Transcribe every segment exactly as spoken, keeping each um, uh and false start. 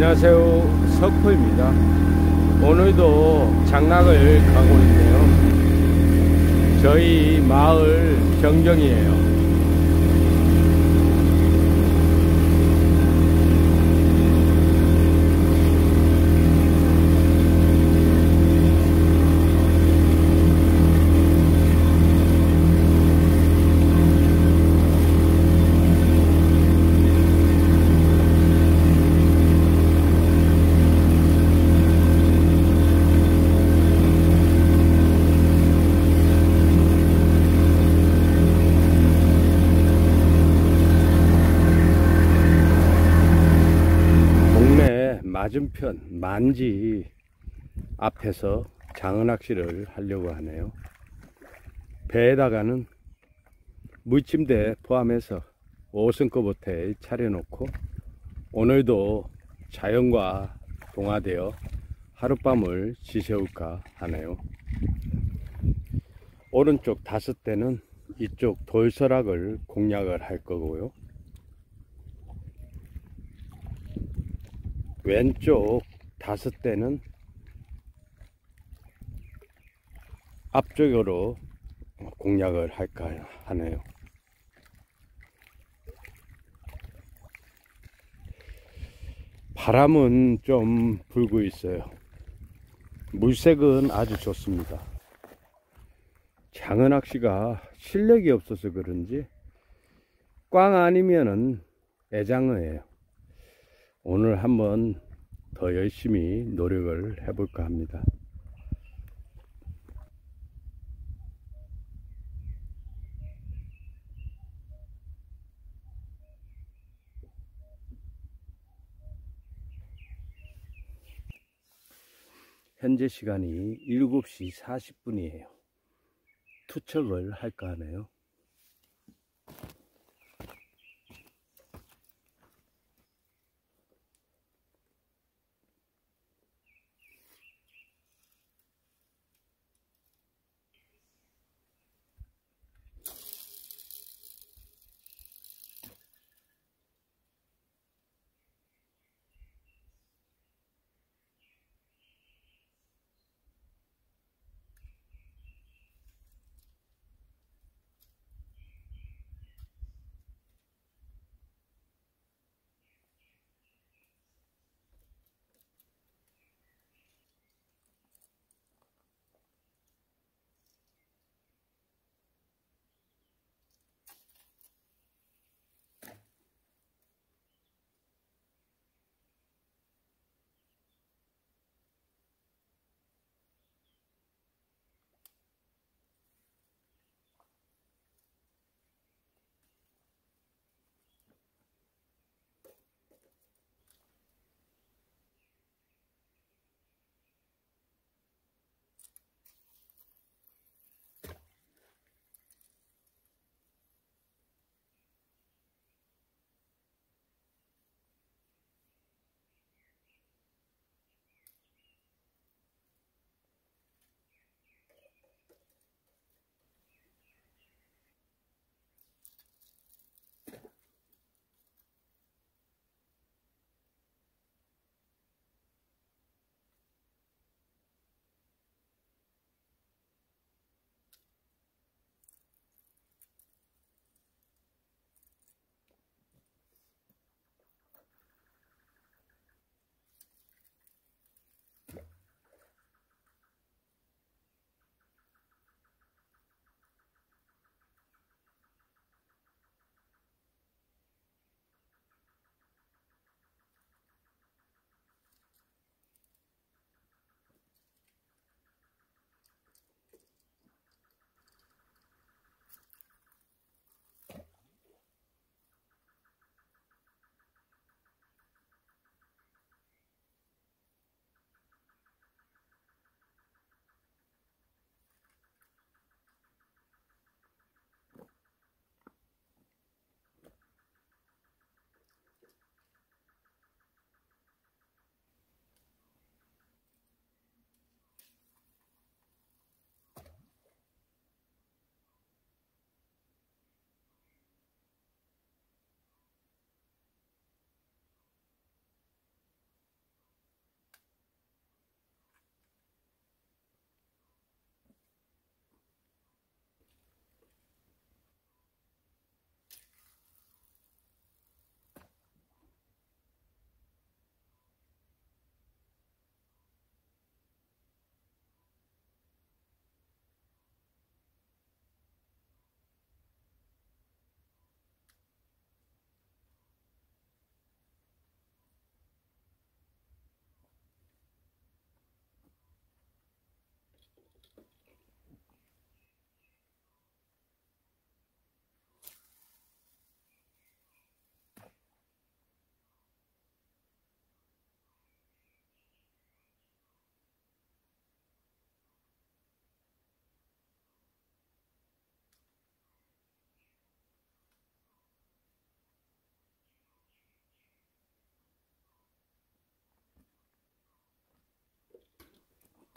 안녕하세요, 석호입니다. 오늘도 장락을 가고 있네요. 저희 마을 정정이에요. 맞은편 만지 앞에서 장어낚시를 하려고 하네요. 배에다가는 물침대 포함해서 오 승급 호텔 차려놓고 오늘도 자연과 동화되어 하룻밤을 지새울까 하네요. 오른쪽 다섯 대는 이쪽 돌서락을 공략을 할 거고요. 왼쪽 다섯 대는 앞쪽으로 공략을 할까 하네요. 바람은 좀 불고 있어요. 물색은 아주 좋습니다. 장어낚시가 실력이 없어서 그런지 꽝 아니면은 애장어예요. 오늘 한번 더 열심히 노력을 해볼까 합니다. 현재 시간이 일곱 시 사십 분이에요. 투척을 할까 하네요.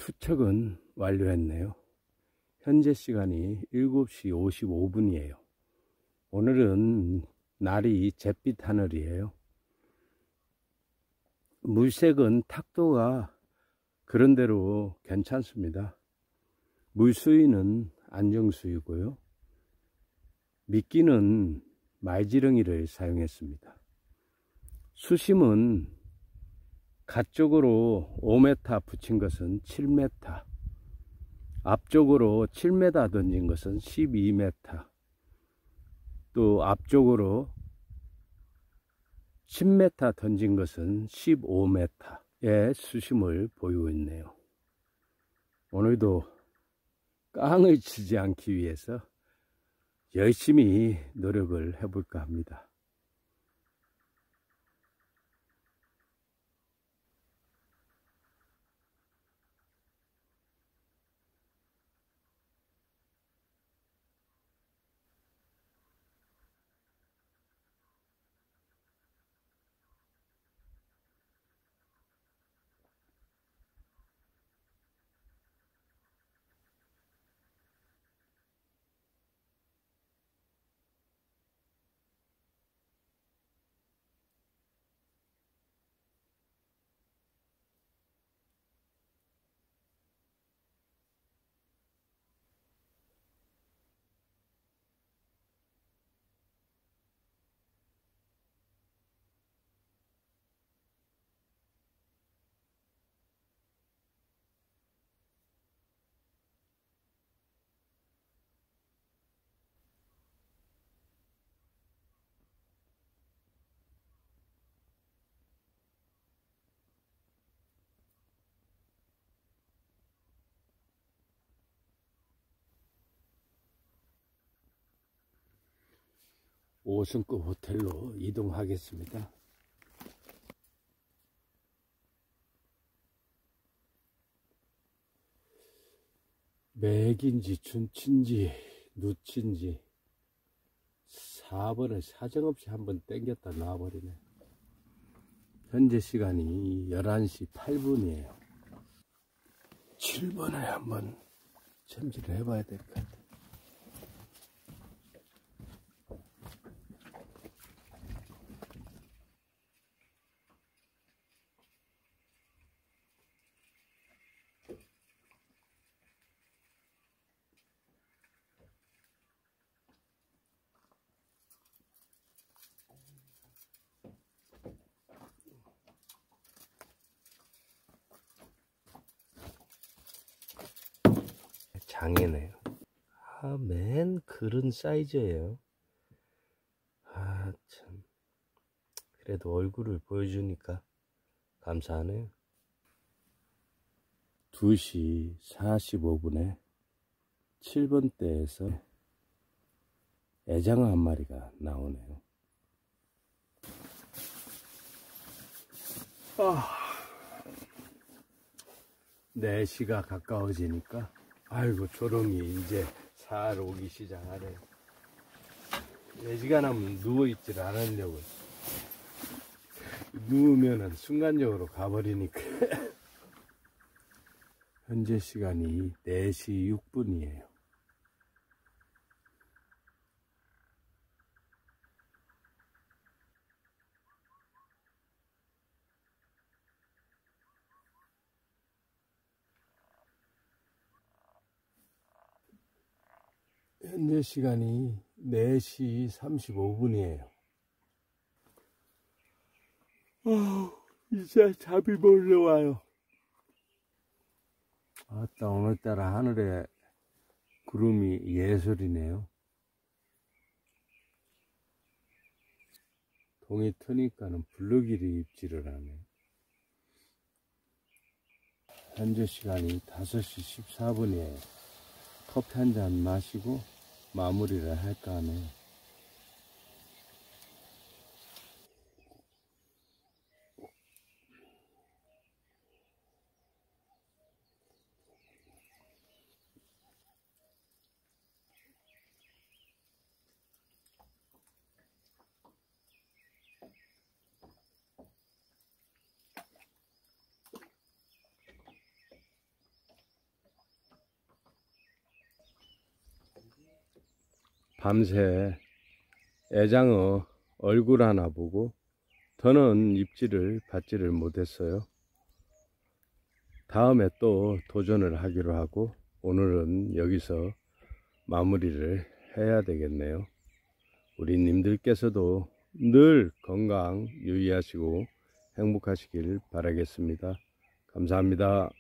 투척은 완료했네요. 현재 시간이 일곱 시 오십오 분이에요. 오늘은 날이 잿빛 하늘이에요. 물색은 탁도가 그런대로 괜찮습니다. 물수위는 안정수위고요. 미끼는 말지렁이를 사용했습니다. 수심은 갓쪽으로 오 미터 붙인 것은 칠 미터, 앞쪽으로 칠 미터 던진 것은 십이 미터, 또 앞쪽으로 십 미터 던진 것은 십오 미터의 수심을 보이고 있네요. 오늘도 깡을 치지 않기 위해서 열심히 노력을 해볼까 합니다. 오 승급 호텔로 이동하겠습니다. 맥인지 춘친지 누친지 사 번을 사정없이 한번 땡겼다 놔버리네. 현재 시간이 열한 시 팔 분이에요 칠 번에 한번 챔질을 해봐야 될 것 같아요. 장애네요. 아, 맨 그런 사이즈예요. 아, 참. 그래도 얼굴을 보여주니까 감사하네요. 두 시 사십오 분에 칠 번대에서 애장어 한 마리가 나오네요. 아, 네 시가 가까워지니까 아이고 조롱이 이제 살 오기 시작하네요. 네 시간 하면 누워있질 않으려고. 누우면은 순간적으로 가버리니까. 현재 시간이 네 시 육 분이에요 현재 시간이 네 시 삼십오 분이에요 어, 이제 잠이 몰려와요. 아따, 오늘따라 하늘에 구름이 예술이네요. 동이 트니까는 블루길이 입지를 하네. 현재 시간이 다섯 시 십사 분이에요 커피 한 잔 마시고 마무리를 할까 하네요. 밤새 애장어 얼굴 하나 보고 더는 입질을 받지를 못했어요. 다음에 또 도전을 하기로 하고 오늘은 여기서 마무리를 해야 되겠네요. 우리 님들께서도 늘 건강 유의하시고 행복하시길 바라겠습니다. 감사합니다.